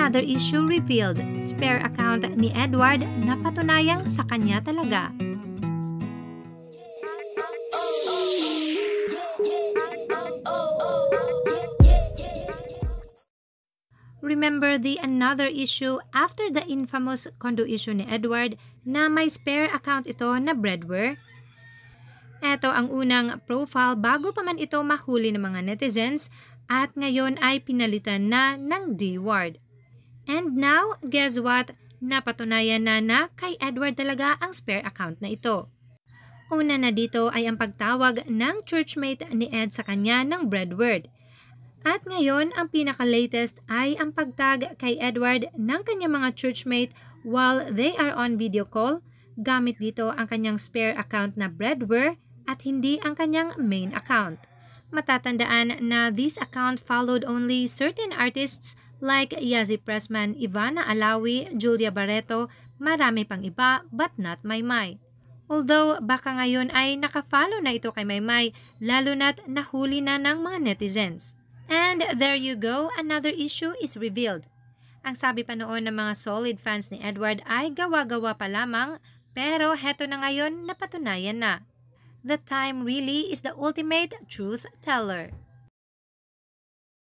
Another issue revealed, spare account ni Edward na patunayang sa kanya talaga. Remember the another issue after the infamous condo issue ni Edward na may spare account ito na breadware? Ito ang unang profile bago pa man ito mahuli ng mga netizens at ngayon ay pinalitan na ng D-word. And now, guess what? Napatunayan na kay Edward talaga ang spare account na ito. Una na dito ay ang pagtawag ng churchmate ni Ed sa kanya ng breadword. At ngayon, ang pinaka-latest ay ang pagtag kay Edward ng kanyang mga churchmate while they are on video call. Gamit dito ang kanyang spare account na breadware at hindi ang kanyang main account. Matatandaan na this account followed only certain artists like Yazzie Pressman, Ivana Alawi, Julia Barreto, marami pang iba but not Maymay. Although baka ngayon ay nakafollow na ito kay Maymay lalo na't nahuli na ng mga netizens. And there you go, another issue is revealed. Ang sabi pa noon ng mga solid fans ni Edward ay gawa-gawa pa lamang pero heto na ngayon napatunayan na. The time really is the ultimate truth teller.